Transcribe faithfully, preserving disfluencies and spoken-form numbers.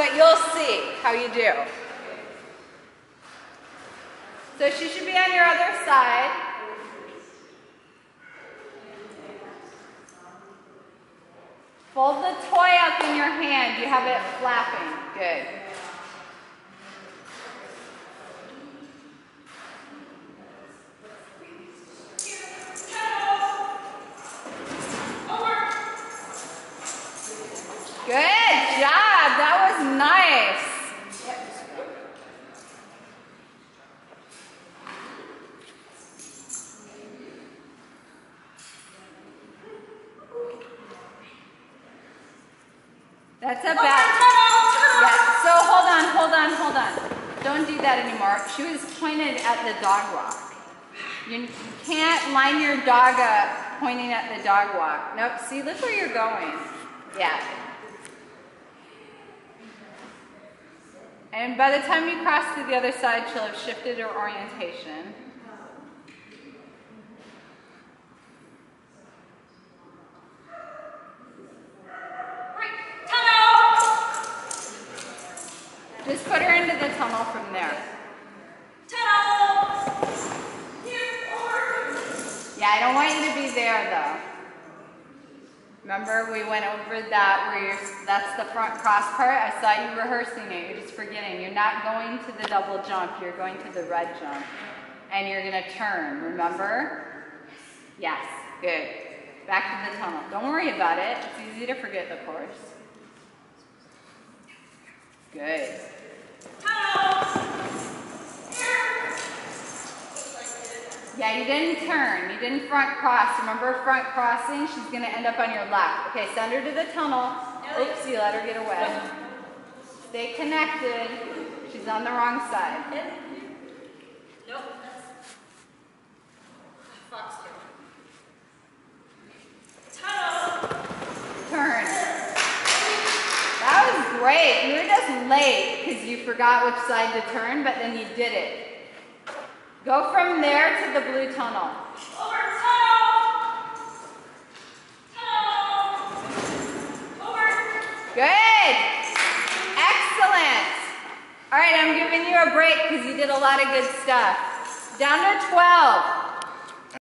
but you'll see how you do. So she should be on your other side. Fold the toy up in your hand. You have it flapping. Good. Good job. That was nice. That's a bad. Yeah. So hold on, hold on, hold on. Don't do that anymore. She was pointed at the dog walk. You can't line your dog up pointing at the dog walk. Nope. See, look where you're going. Yeah. And by the time you cross to the other side, she'll have shifted her orientation. Just put her into the tunnel from there. Tunnel! Yeah, I don't want you to be there though. Remember we went over that where you're, that's the front cross part? I saw you rehearsing it, you're just forgetting. You're not going to the double jump, you're going to the red jump. And you're gonna turn, remember? Yes, good. Back to the tunnel. Don't worry about it, it's easy to forget the course. Good. Yeah, you didn't turn. You didn't front cross. Remember front crossing? She's going to end up on your left. Okay, send her to the tunnel. Oops, you let her get away. Stay connected. She's on the wrong side. Nope. Tunnel. Turn. That was great. You were just late because you forgot which side to turn, but then you did it. Go from there to the blue tunnel. Over tunnel. Tunnel. Over. Good. Excellent. All right, I'm giving you a break because you did a lot of good stuff. Down to twelve.